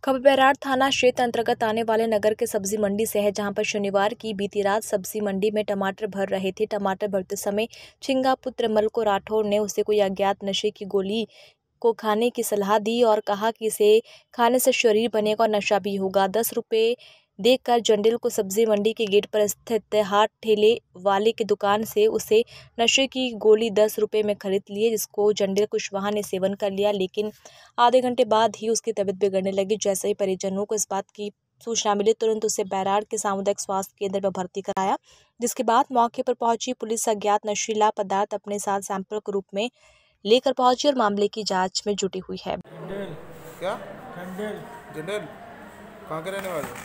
खबर बैराड़ थाना क्षेत्र अंतर्गत आने वाले नगर के सब्जी मंडी से है, जहां पर शनिवार की बीती रात सब्जी मंडी में टमाटर भर रहे थे। टमाटर भरते समय छिंगा पुत्र मलको राठौर ने उसे कोई अज्ञात नशे की गोली को खाने की सलाह दी और कहा कि इसे खाने से शरीर बनेगा और नशा भी होगा। 10 रुपये देकर जंडिल को सब्जी मंडी के गेट पर स्थित हाथ ठेले वाले की दुकान से उसे नशे की गोली 10 रुपये में खरीद लिए, जिसको जंडिल कुशवाहा ने सेवन कर लिया। लेकिन आधे घंटे बाद ही उसकी तबीयत बिगड़ने लगी। जैसे ही परिजनों को इस बात की सूचना मिली, तुरंत उसे बैराड़ के सामुदायिक स्वास्थ्य केंद्र में भर्ती कराया, जिसके बाद मौके पर पहुंची पुलिस अज्ञात नशीला पदार्थ अपने साथ सैंपल के रूप में लेकर पहुंची और मामले की जांच में जुटी हुई है। क्या जनरल कहाँ के रहने वाले?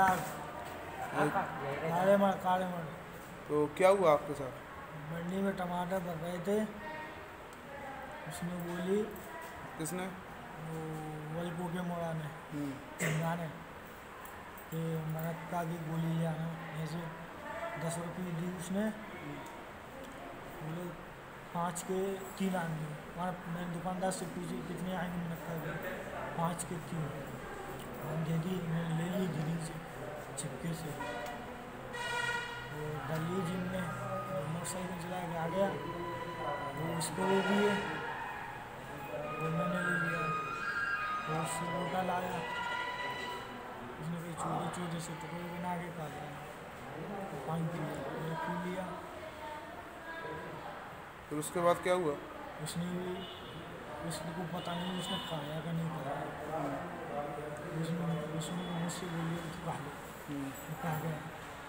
तो क्या हुआ आपके साथ? मंडी में टमाटर भर रहे थे, उसने गोली किसने? वल्को के मोड़ा ने जाने कि मदद का भी गोली जाना ऐसे 10 रुपये दी उसने। बोले 5 के 3 आएंगे। वहाँ मेरे दुकानदार से पूछी कितने आएंगे, मैंने कहा 5 के 3 दे दी। मैंने ले ली दीदी से छिपके से, वो डली जी ने मोटरसाइकिल चला के आ गया, वो उसको दे दिए, वो मैंने ले लिया। वो उससे लोटा लाया, उसने कोई छोटे छोटे से टुकड़े बना के खा लिया, तो पानी पी लिया, मैंने पी लिया। फिर उसके बाद क्या हुआ? उसको पता नहीं उसने खाया कि नहीं खाया। उसने मुझसे बोलिए कि खा लो, खा गया।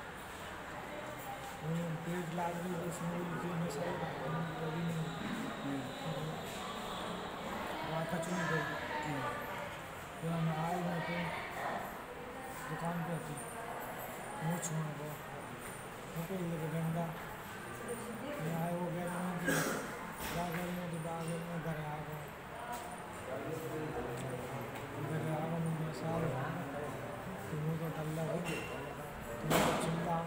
पेट लाग रही है, उसने बोली नशा कभी नहीं कचुनी गई। फिर हम आए मैं तो दुकान पर थी, मुँह छूना गया तो ये डंडा आए हो गया क्या करेंगे, तो बागर में घर आ गया। घर आ गया मैं साल तो मुँह को डल्ला हो तो चिल्ला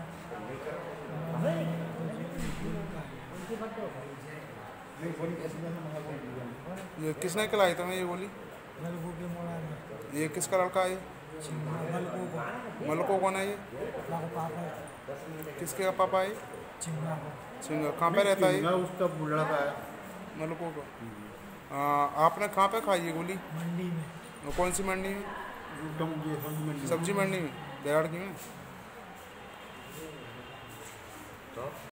ये किसने खिलाई तुम्हें ये गोली? मलको के मोड़ा में। ये किसका लड़का है? मलको कौन है ये? पापा किसके का पापा है? चिंगा को। सिंह कहाँ पे रहता है? उसका लड़का है मलको का। आपने कहाँ पे खाई ये गोली? मंडी में। कौन सी मंडी में? सब्जी मंडी में, बैराड़ की में।